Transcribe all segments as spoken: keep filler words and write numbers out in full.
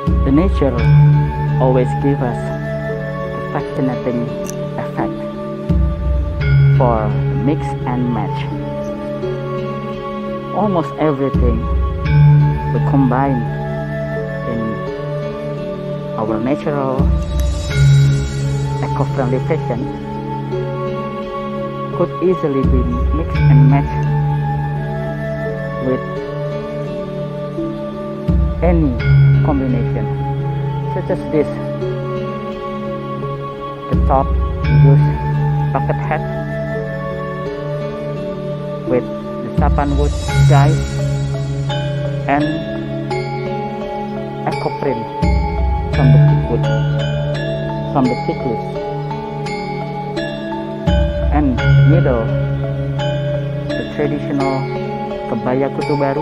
The nature always gives us a fascinating effect for mix and match. Almost everything we combine in our natural eco-friendly fashion could easily be mixed and matched with any combination, such as this. The top use bucket hat with the sappanwood guys and eco print from the wood from the teak wood, and middle the traditional kebaya kutu baru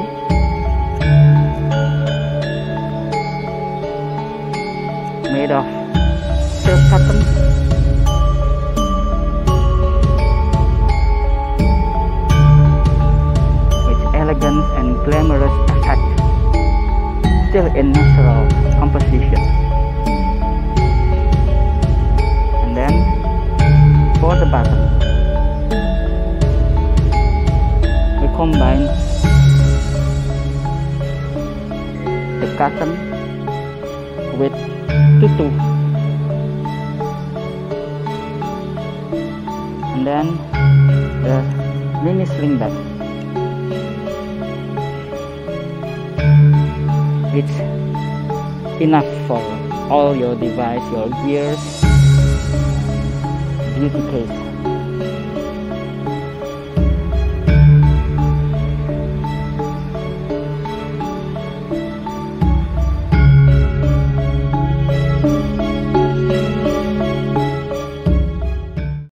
made of silk cotton with elegant and glamorous effect, still in natural composition. And then for the bottom, we combine the cotton with tutu, and then the mini sling bag. It's enough for all your device, your gears, beauty case.